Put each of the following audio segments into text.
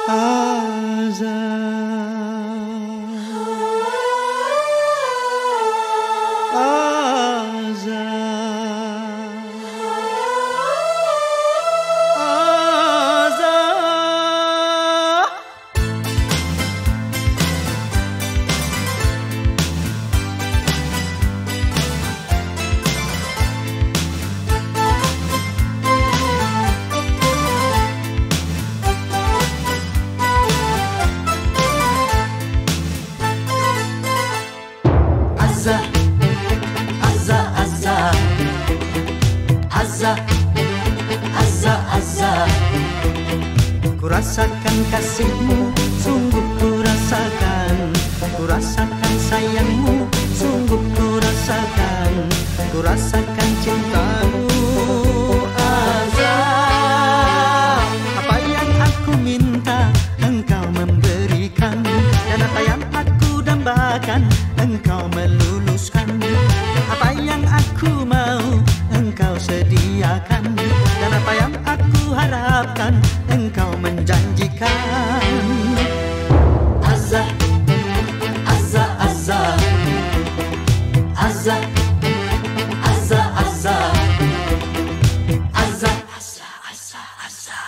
Kurasakan kasihmu, sungguh kurasakan. Kurasakan sayangmu, sungguh kurasakan. Kurasakan cintamu, Azah. Apa yang aku minta, engkau memberikan. Dan apa yang aku dambakan, engkau meluluskan. Apa yang aku mau, engkau sediakan. Dan apa yang aku harapkan, engkau menjanjikan. Azah, Azah, Azah, Azah, Azah, Azah, Azah, Azah, Azah, Azah.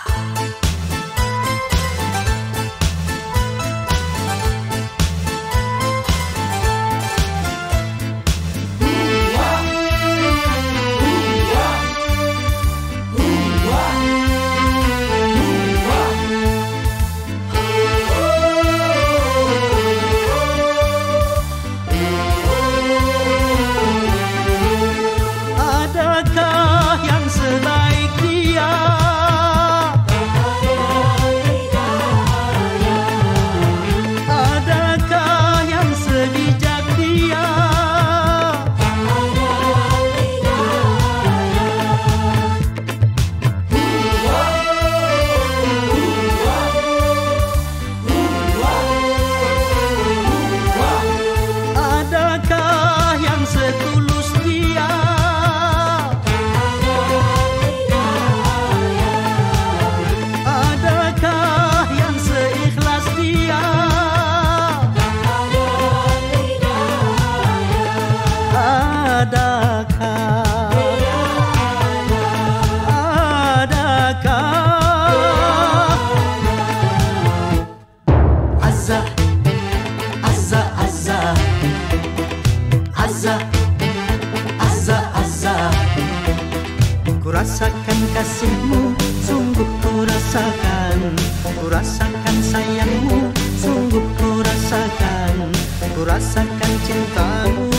Kurasakan kasihmu, sungguh kurasakan. Kurasakan sayangmu, sungguh kurasakan. Kurasakan cintamu,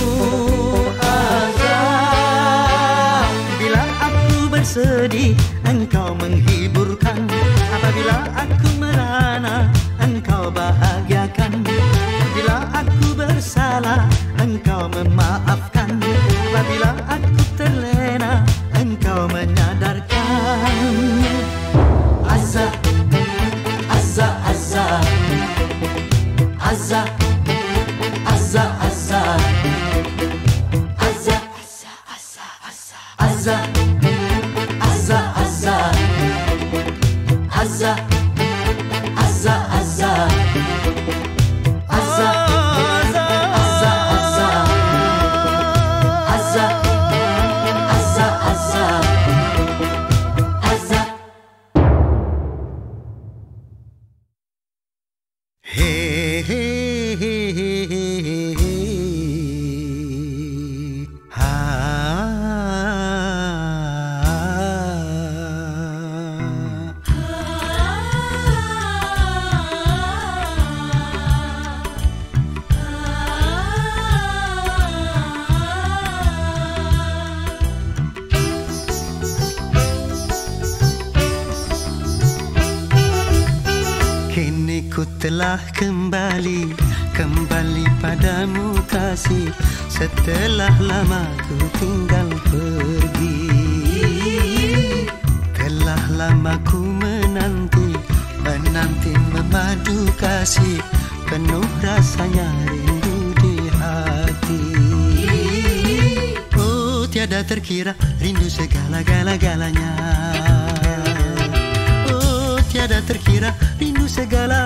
Azah. Bila aku bersedih, engkau menghiburkan. Apabila aku merana, engkau bahagiakan. Bila aku bersalah, engkau memaafkan. Apabila aku terlena, engkau menyadarkan. Azah, Azah, Azah, Azah, Azah, Azah, Azah, Azah, Azah, Azah, Azah, Azah, Azah, Azah, Azah. Kini ku telah kembali padamu kasih. Setelah lama ku tinggal pergi, telah lama ku menanti memadu kasih. Penuh rasanya rindu di hati. Oh tiada terkira rindu segala-galanya. Tiada terkira rindu segala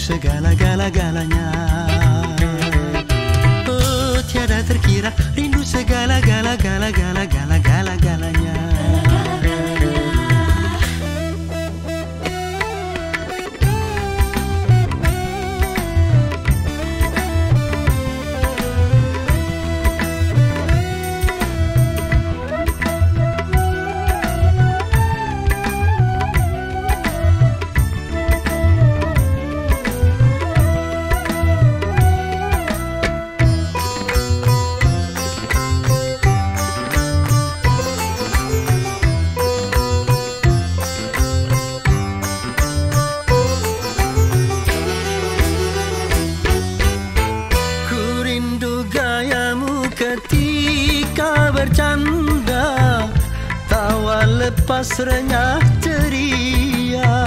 segala-gala-galanya. Oh, tiada terkira rindu segala-gala-gala-gala-gala-gala-galanya. Bercanda, tawa lepas renyah ceria.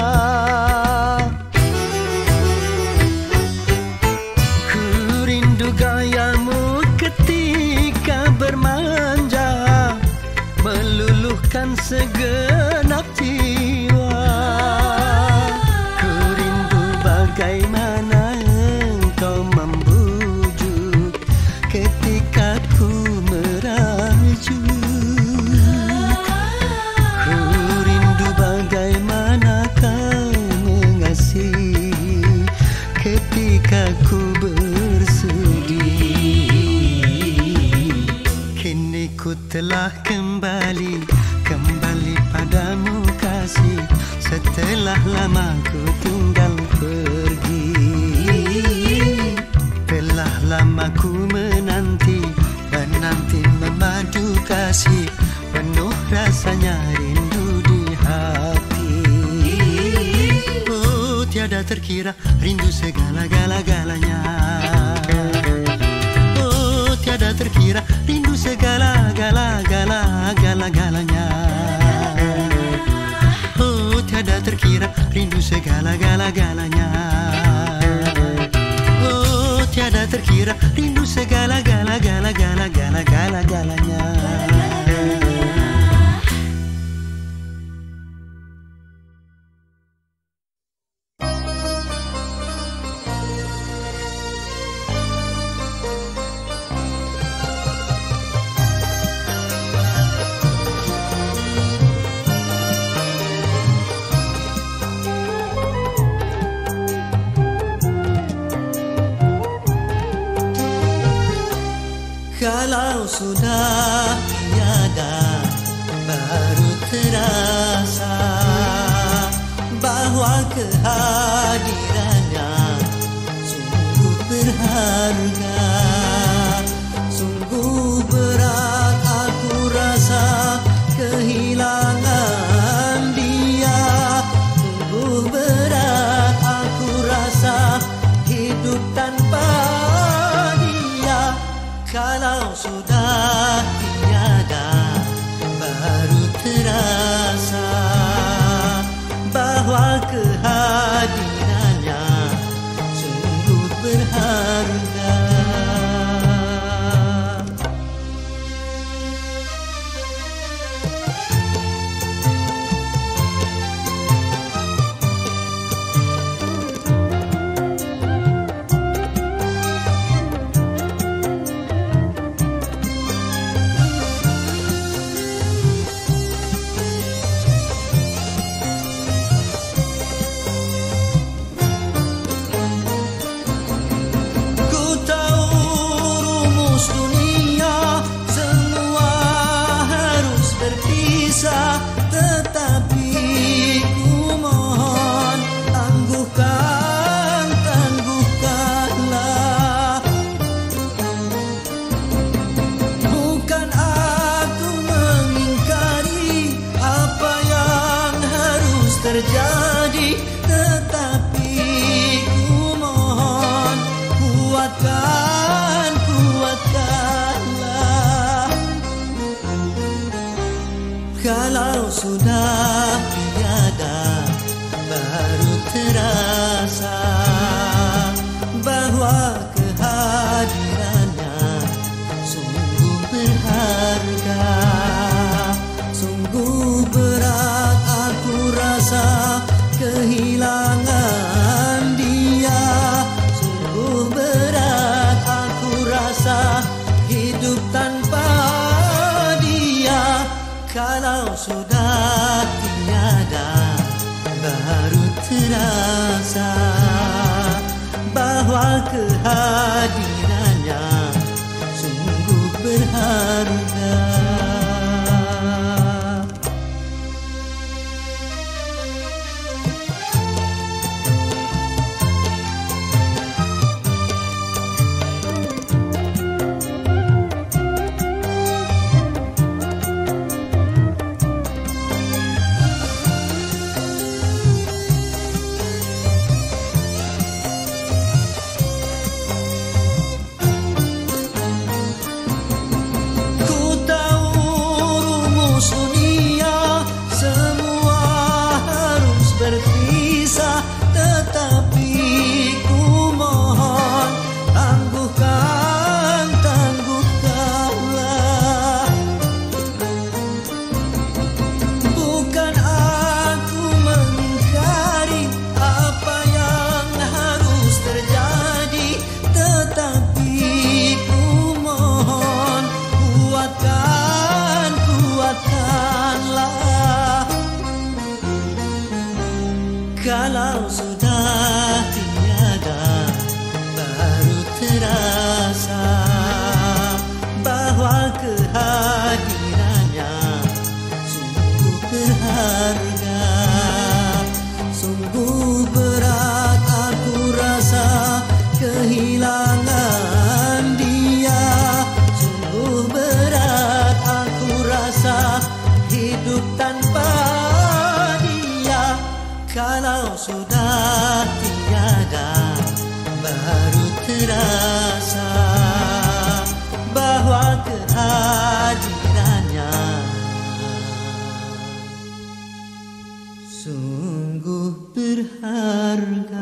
Ku rindu gayamu ketika bermanja, meluluhkan segenap jiwa. Ku rindu bagaimana engkau membujuk ketika ku merajuk. Ku rindu bagaimana kau mengasihi ketika ku bersedih. Kini ku telah kembali padamu kasih, setelah lama ku tinggal pergi. Telah lama ku menanti memadu kasih, penuh rasanya rindu di hati. Oh, tiada terkira rindu segala-gala-galanya. Oh, tiada terkira rindu segala-gala-gala-gala-galanya. Oh, tiada terkira rindu segala-gala-galanya. Oh, tiada terkira rindu segala-gala-gala-gala-gala-gala-galanya. Kalau sudah tiada, baru terasa bahwa kehadirannya sungguh berharga. Sungguh berat aku rasa kehilangan dia. Sungguh berat aku rasa hidup tanpa dia. Kalau sudah tiada, baru terasa bahwa kehadirannya sungguh berharga. Tetapi ku mohon tangguhkanlah. Bukan aku mengingkari apa yang harus terjadi, tetapi ku mohon kuatkanlah. Kalau sudah tiada, baru terasa bahwa kehadirannya sungguh berharga. Sungguh berat aku rasa kehilangan dia. sudah tiada, baru terasa bahwa kehadirannya sungguh berharga. Kalau sudah tiada, baru terasa bahwa kehadirannya sungguh berharga. Sungguh berat aku rasa kehilangan dia. Sungguh berat aku rasa hidup tanpa dia. Kalau sudah tiada, baru terasa bahwa kehadirannya sungguh berharga.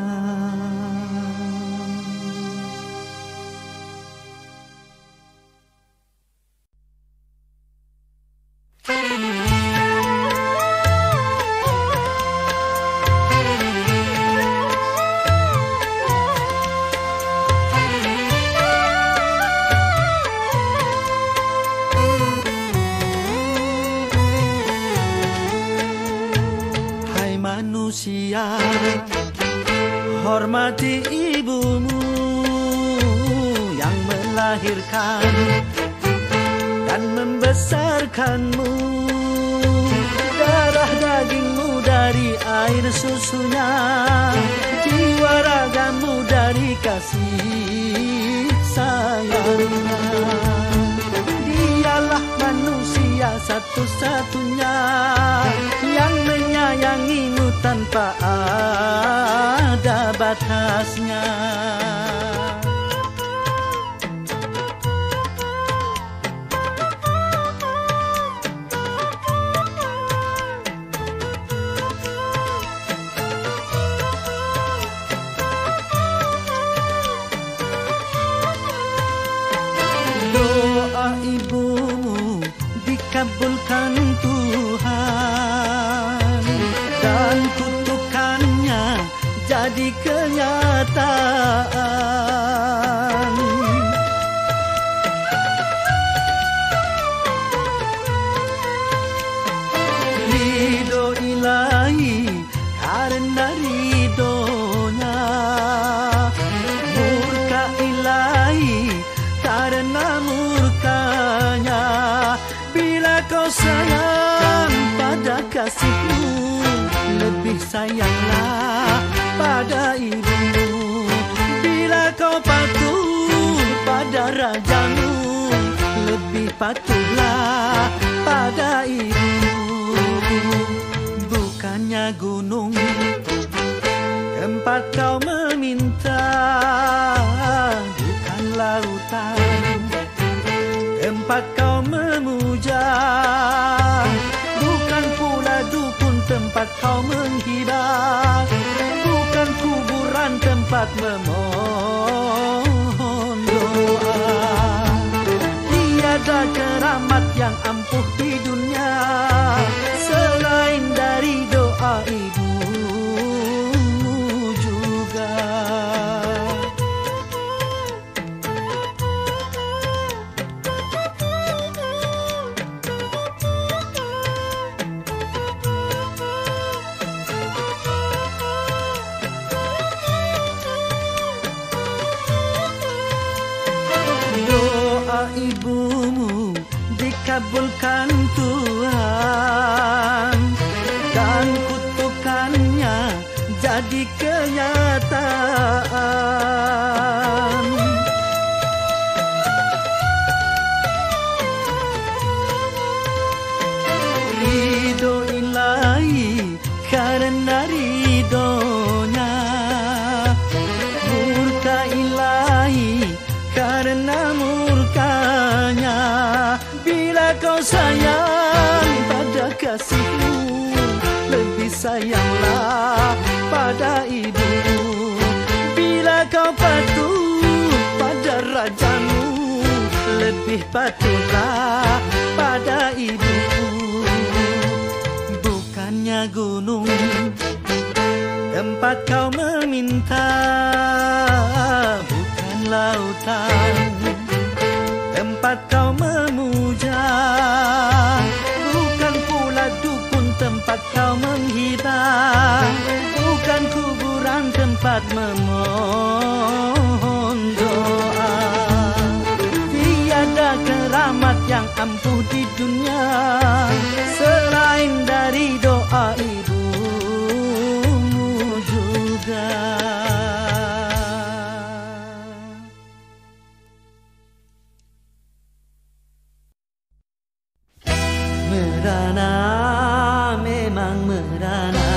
Manusia, hormati ibumu yang melahirkan dan membesarkanmu. Darah dagingmu dari air susunya, jiwa ragamu dari kasih sayangnya. Dialah manusia satu-satunya yang menyayangimu tanpa ada batasnya. Doa ibumu dikabulkan Tuhan dan kutukannya jadi kenyataan. Ridho ilahi karena ridhonya, murka ilahi karena murkanya. Bila kau sayang pada kasihmu, lebih sayanglah pada ibumu. Bila kau patuh pada rajamu, lebih patuhlah pada ibumu. Bukannya gunung tempat kau meminta, bukan lautan tempat kau memuja, bukan pula dukun tempat kau menghibah, bukan kuburan tempat memohon doa. Tiada keramat yang ampuh di dunia selain dari doa ibumu juga. rindumu dikabulkan Tuhan, dan kutukannya jadi kenyataan. Ridho ilahi karena ridhonya, murka ilahi karena murkanya. Bila kau sayang pada kasihmu, lebih sayanglah pada ibumu. Bila kau patuh pada rajamu, lebih patuhlah pada ibumu. Bukannya gunung tempat kau meminta, bukan lautan tempat kau memuja, bukan pula dukun tempat kau menghibah, bukan kuburan tempat memohon doa. Tiada keramat yang ampuh di dunia selain dari doa ibumu juga. Merana, memang merana,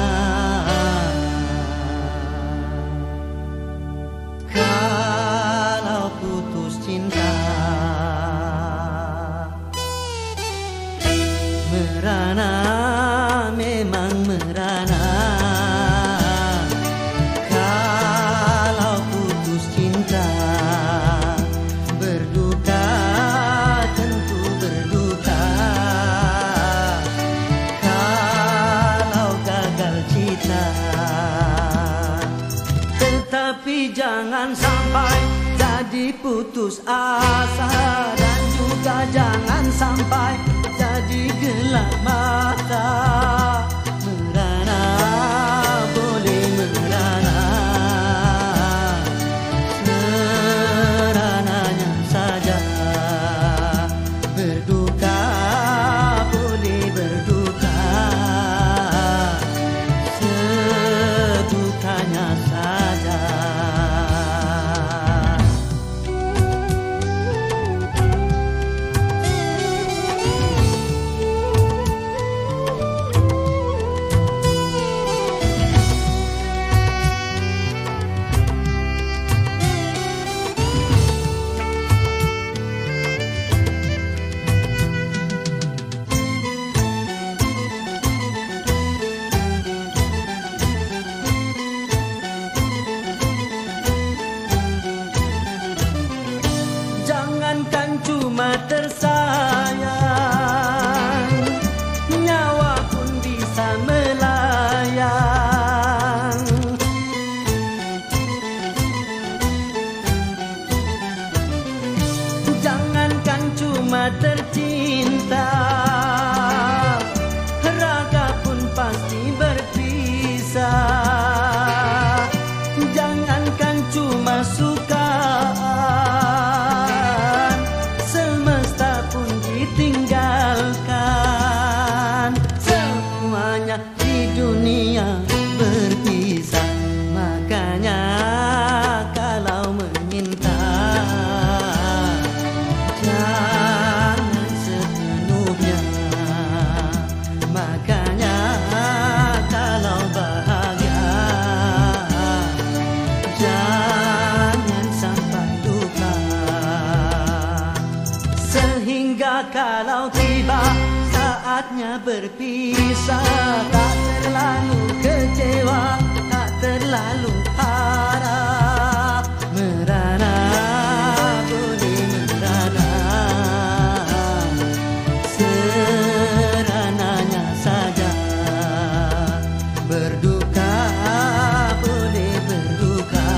kalau putus cinta. Merana, memang merana, kalau putus cinta. Berduka, tentu berduka, kalau gagal cita. Tetapi jangan sampai jadi putus asa, dan juga jangan sampai jadi gelap mata. Merana, boleh merana, serananya saja. Berduka, boleh berduka, sedukanya saja. Jangankan cuma tersayang, nyawa pun bisa melayang. Jangankan cuma tercinta, raga pun pasti berpisah. Jangankan cuma suka, semesta pun ditinggalkan. Semuanya di dunia berpisah. Makanya kalau meminta, jangan sepenuhnya. Makanya kalau bahagia, jangan sampai duka. Sehingga kalau tiba saatnya berpisah, tak terlalu kecewa, tak terlalu harap. Merana, boleh merana, serananya saja. Berduka, boleh berduka,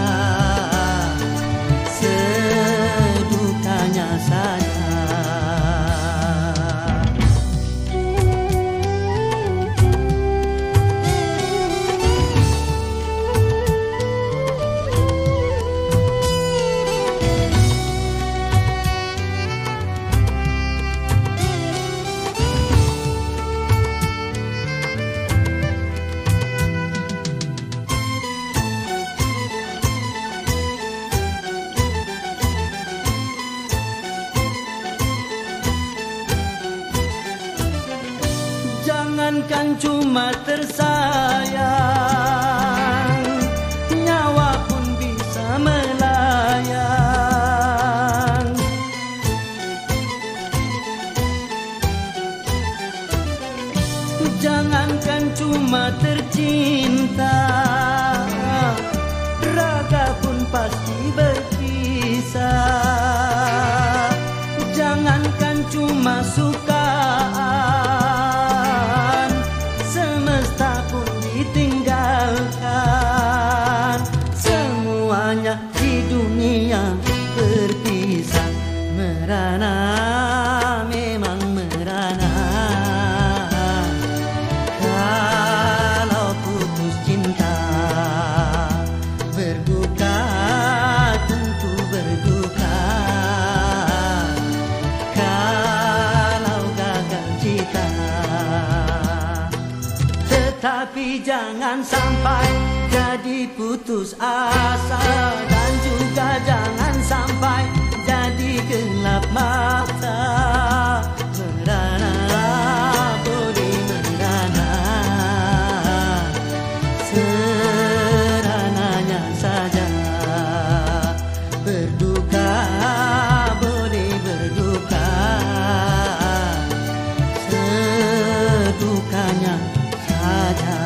sedukanya saja. Jangankan cuma tersayang, nyawa pun bisa melayang. Jangankan cuma tercinta, raga pun pasti berpisah. Jangankan cuma sukaan, semesta pun ditinggalkan. Semuanya di dunia berpisah. Merana, memang merana. Kalau putus cinta, berduka, tentu berduka. Kalau gagal cita, tetapi jangan sampai jadi putus asa, dan juga jangan sampai jadi gelap mata. Merana, boleh merana, serananya saja. Berduka, boleh berduka, sedukanya saja.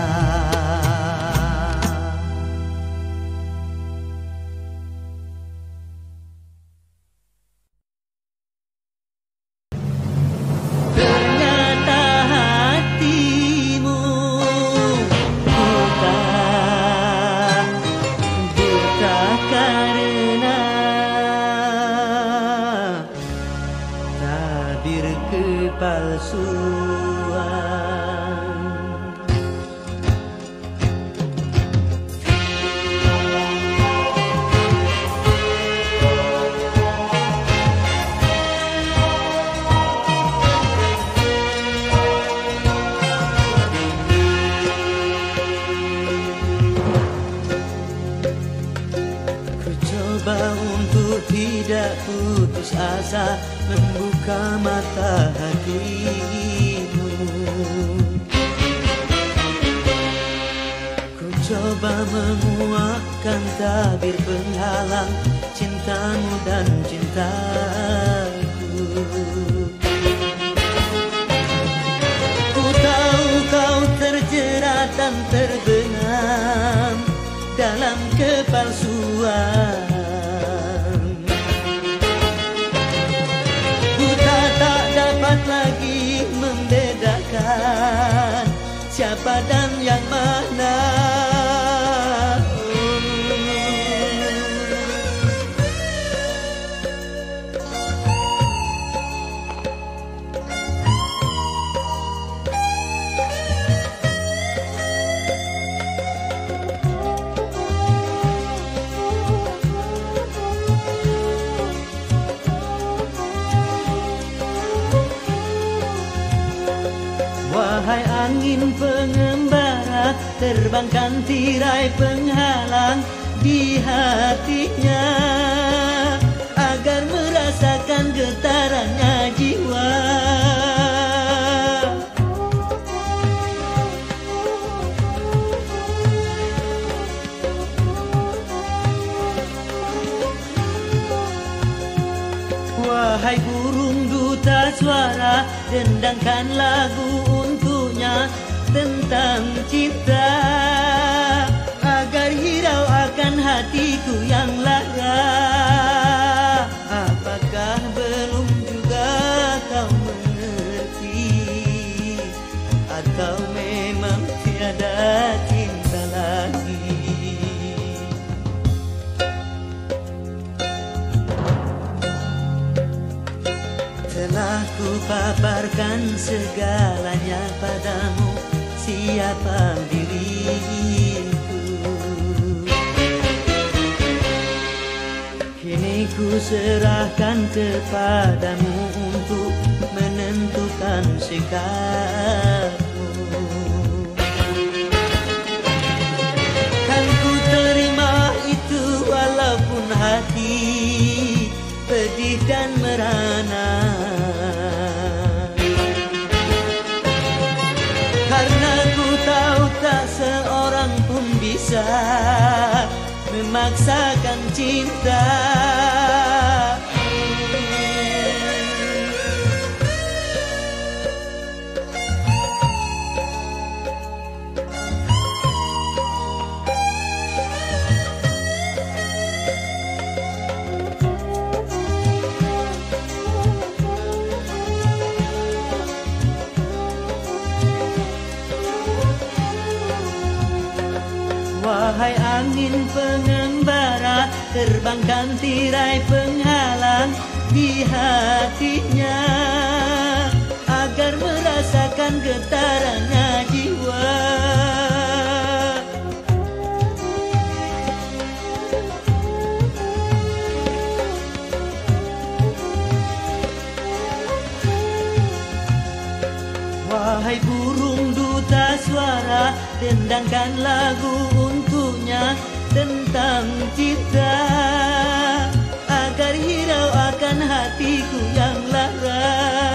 Ternyata hatimu buta, buta karena tabir kepalsuan. Ku coba untuk tidak putus asa, membuka mata hatimu. Ku coba menguatkan tabir penghalang cintamu dan cintaku. Ku tahu kau terjerat dan terbenam dalam kepalsuan. Ku tak dapat lagi membedakan siapa dan yang mana. Wahai angin pengembara, terbangkan tirai penghalang di hatinya, agar merasakan getarannya jiwa. Wahai burung duta suara, dendangkan lagu untuknya tentang cinta, agar hirau akan hatiku yang lara. Apakah belum juga kau mengerti, atau memang tiada cinta lagi? Telah ku paparkan segalanya padamu, siapa diriku. Kini ku serahkan kepadamu untuk menentukan sikapmu. Kan ku terima itu walaupun hati pedih dan merana. cinta. Wahai angin pengembara, terbangkan tirai penghalang di hatinya, agar merasakan getarannya jiwa. Wahai burung duta suara, dendangkan lagu untuknya tentang cinta, agar hirau akan hatiku yang lara.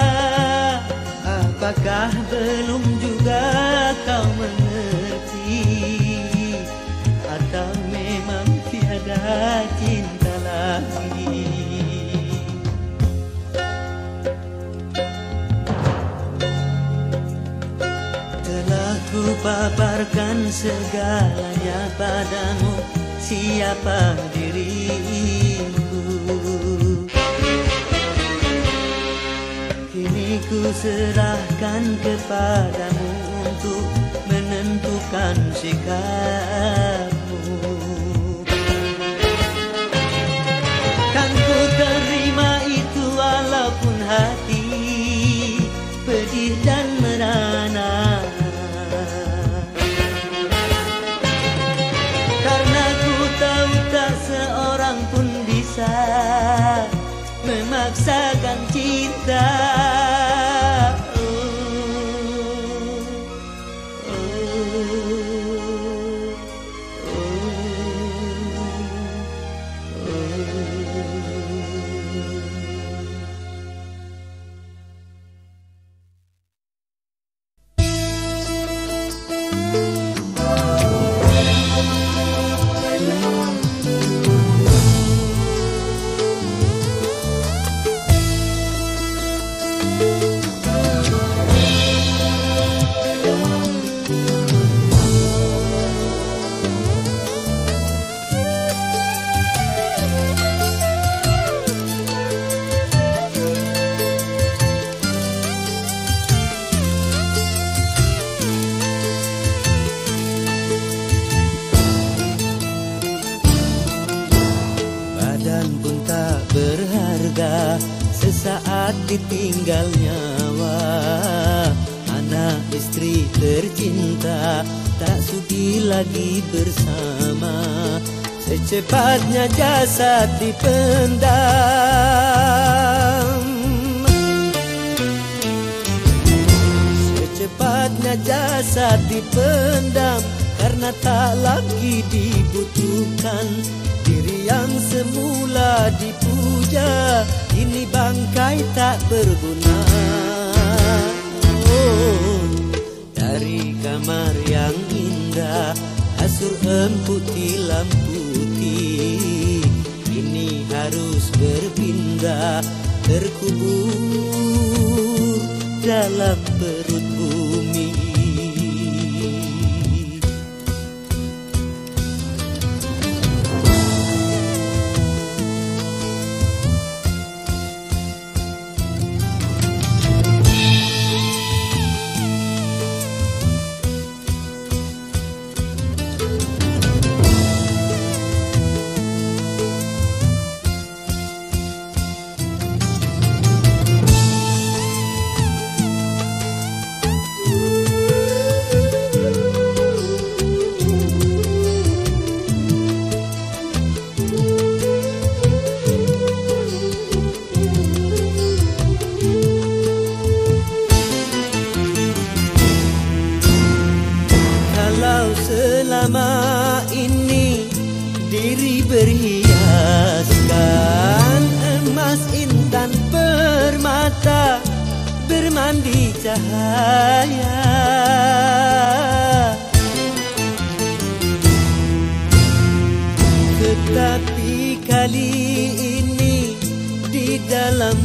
Apakah belum juga kau mengerti, atau memang tiada cinta lagi? Ku paparkan segalanya padamu, siapa diriku. Kini ku serahkan kepadamu untuk menentukan sikapmu. Kan ku terima itu walaupun hati pedih dan merana, seorang pun bisa memaksakan cinta. Sesaat ditinggal nyawa, anak istri tercinta tak sudi lagi bersama. Secepatnya jasad dipendam, secepatnya jasad dipendam, karena tak lagi dibutuhkan. Diri yang semula dipuja, kini bangkai tak berguna. Oh, dari kamar yang indah, kasur empuk tilam putih, kini harus berpindah, terkubur dalam perut bumi. Selama ini diri berhiaskan emas, intan, permata, bermandi cahaya. Tetapi kali ini di dalam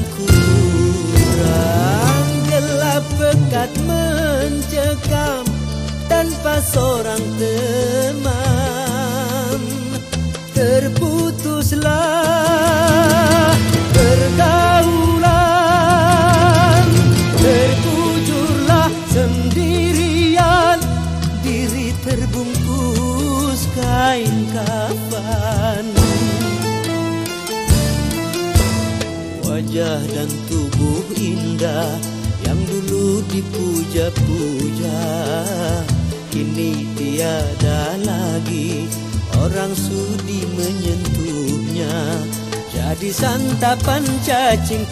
kurang gelap pekat mencekam tanpa seorang teman. Terputuslah pergaulan, terkujurlah sendirian, diri terbungkus kain kafan. Wajah dan tubuh indah yang dulu dipuja-puja, kini tiada lagi orang sudi menyentuhnya. Jadi santapan cacing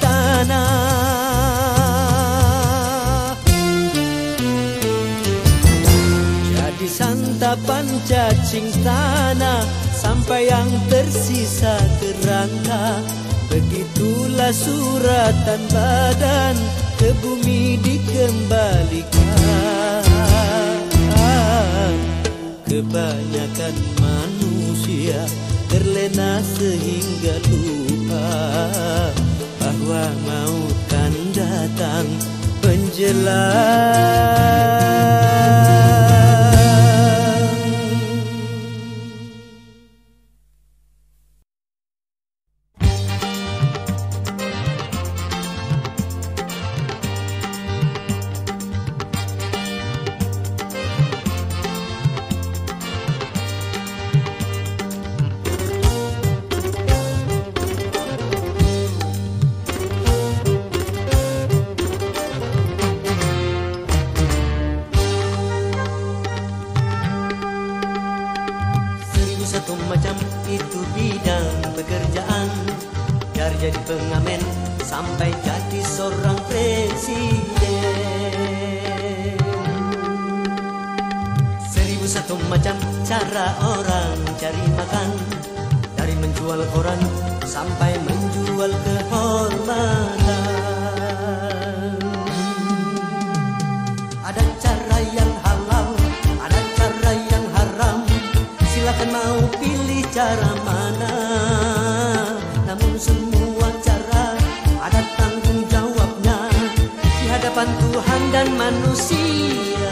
tanah, jadi santapan cacing tanah, sampai yang tersisa kerangka. Begitulah suratan badan ke bumi dikembalikan. Kebanyakan manusia terlena sehingga lupa bahwa maut kan datang menjelang. Jadi pengamen sampai jadi seorang presiden. 1001 macam cara orang cari makan, dari menjual koran sampai menjual kehormatan. Ada cara yang halal, ada cara yang haram, silakan mau pilih cara mana. Namun semua cara ada tanggung jawabnya di hadapan Tuhan dan manusia.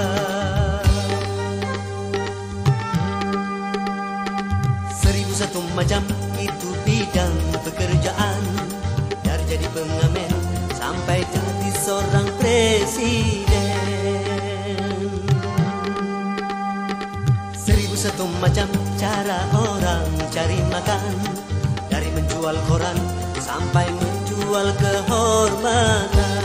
Seribu satu macam itu bidang pekerjaan, dari jadi pengamen sampai jadi seorang presiden. 1001 macam cara orang cari makan, dari menjual koran sampai menjual kehormatan.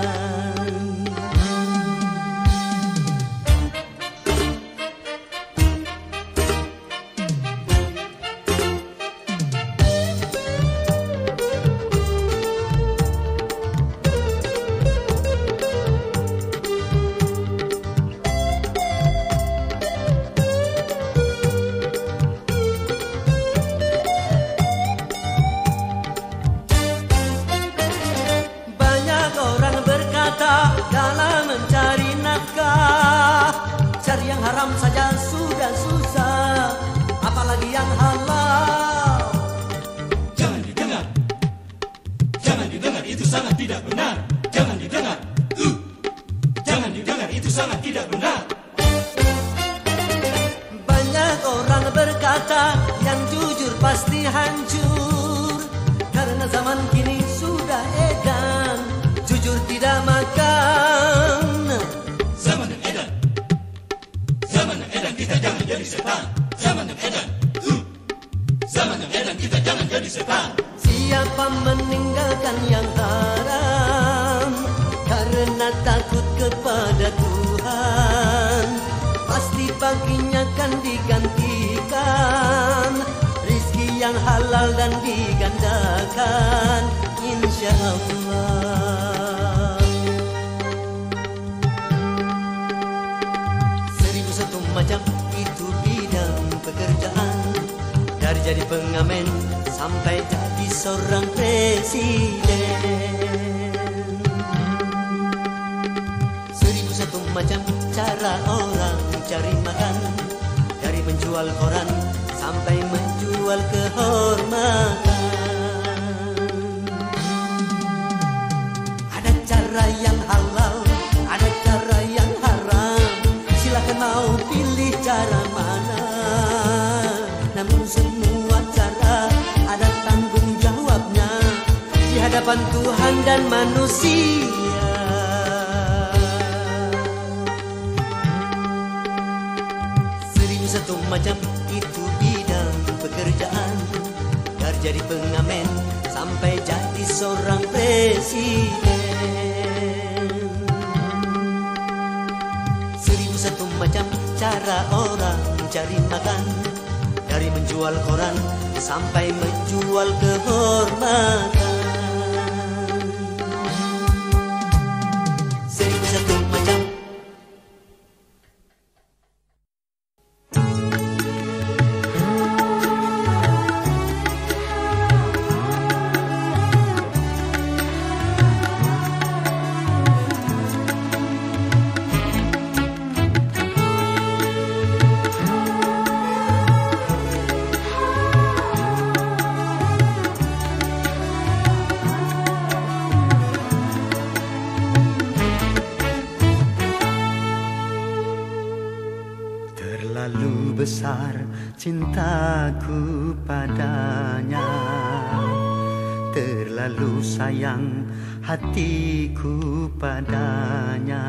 Dalam mencari nafkah, cari yang haram saja sudah susah, apalagi yang halal. Jangan didengar, jangan didengar, itu sangat tidak benar. Jangan didengar, jangan didengar, itu sangat tidak benar. Banyak orang berkata yang jujur pasti hancur, karena zaman kini sudah edan, jujur tidak makan. Zaman yang edan, zaman yang edan, kita jangan jadi setan. Zaman yang edan, zaman yang edan, kita jangan jadi setan. Siapa meninggalkan yang haram karena takut kepada Tuhan, pasti baginya kan digantikan rizki yang halal dan digandakan, insya Allah. 1001 macam itu bidang pekerjaan, dari jadi pengamen sampai jadi seorang presiden. 1001 macam cara orang cari makan, dari menjual koran sampai menjual menjual kehormatan. Ada cara yang halal, ada cara yang haram. Silakan mau pilih cara mana. Namun semua cara ada tanggung jawabnya di hadapan Tuhan dan manusia. Satu macam itu bidang pekerjaan, dari jadi pengamen sampai jadi seorang presiden. 1001 macam cara orang cari makan, dari menjual koran sampai menjual kehormatan. 1001 macam. Terlalu besar cintaku padanya, terlalu sayang hatiku padanya.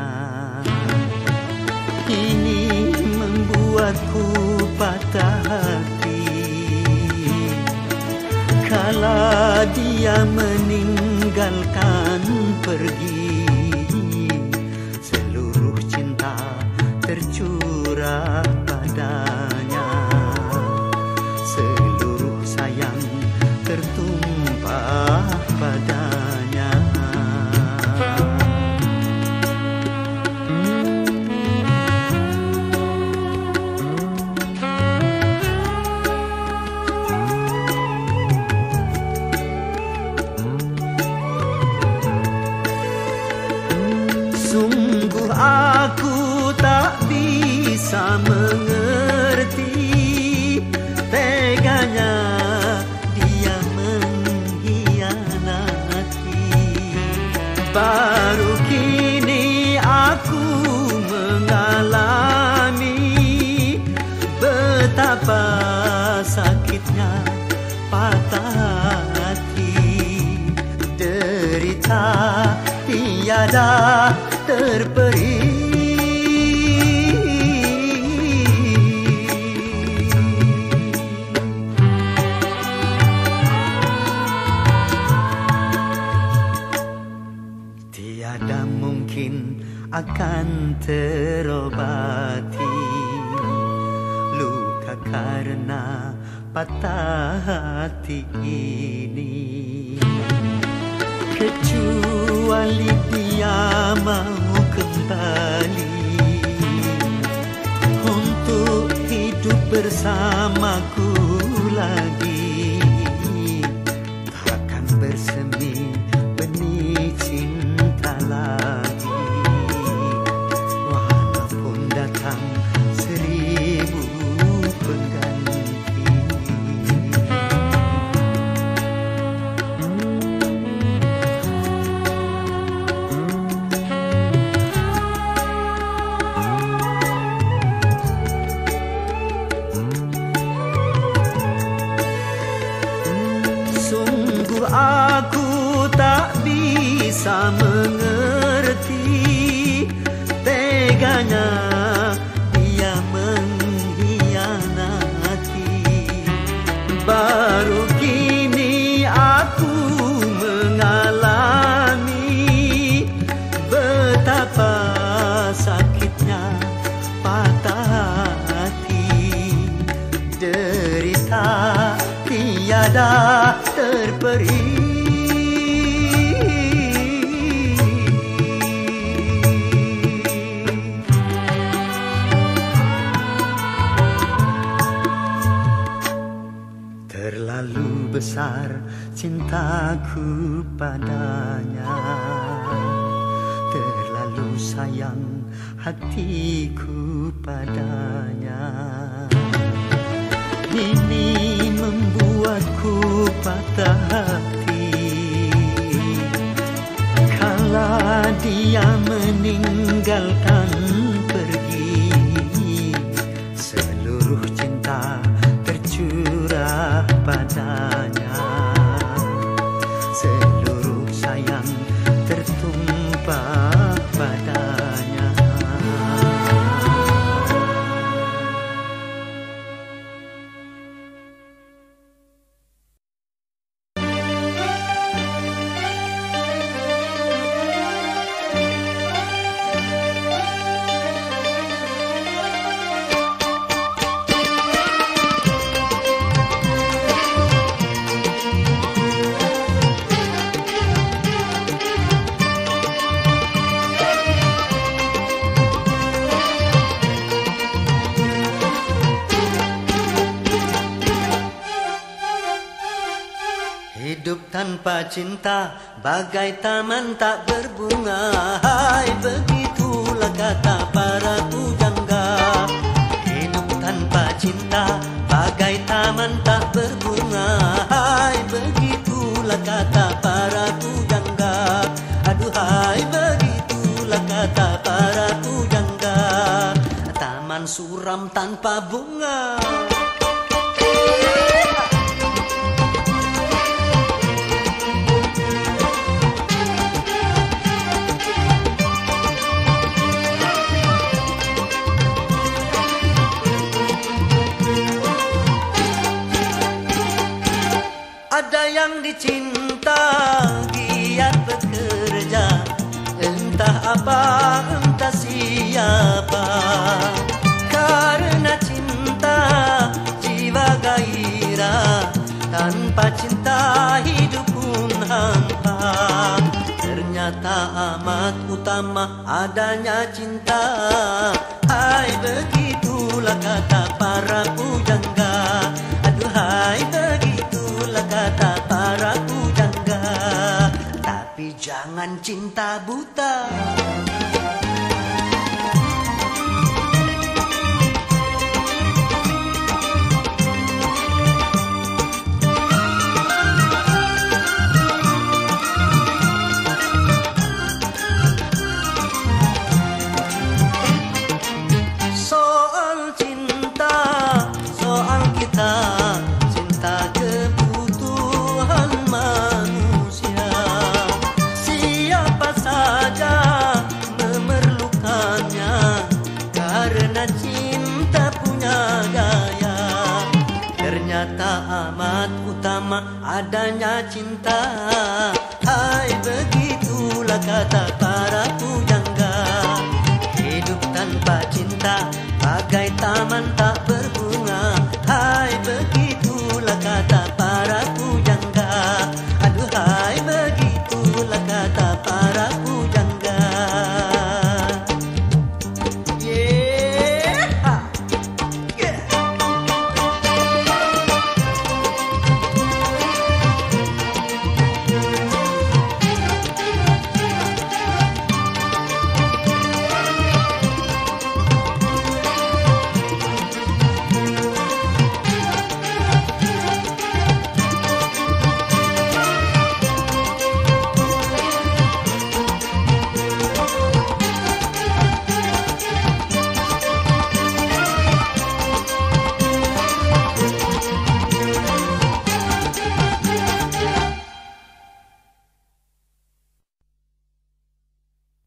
Ini membuatku patah hati kala dia meninggalkan pergi. Seluruh cinta tercurah padanya, seluruh sayang tertumpah padanya. Sungguh aku tak bisa mengerti teganya dia mengkhianati. Baru kini aku mengalami betapa sakitnya patah hati. Derita tiada terperi. Tiada mungkin akan terobati luka karena patah hati ini, kecuali dia mau kembali untuk hidup bersamaku lagi. Takkan bersemi benih cinta lagi, walaupun datang 1000 pengganti. Sungguh aku tak bisa mengerti teganya dia mengkhianati. Baru kini aku mengalami betapa sakitnya patah hati. Derita tiada terperi. Terlalu besar cintaku padanya, terlalu sayang hatiku padanya. Ini membuat membuatku patah hati kala dia meninggalkan pergi. Seluruh cinta tercurah padanya, seluruh sayang tertumpah padanya. Hidup tanpa cinta bagai taman tak berbunga. Hai, begitulah kata para pujangga. Hidup tanpa cinta bagai taman tak berbunga. Hai, begitulah kata para pujangga. Aduhai, begitulah kata para pujangga. Taman suram tanpa bunga. Ada yang dicinta giat bekerja, entah apa entah siapa. Karena cinta jiwa gairah, tanpa cinta hidup pun hampa. Ternyata amat utama adanya cinta. Hai, begitulah kata para pujangga. Aduhai, begitulah kata para pujangga. Tapi jangan cinta buta. Soal cinta, soal kita, cinta kebutuhan manusia. Siapa saja memerlukannya, karena cinta punya gaya. Ternyata amat utama adanya cinta.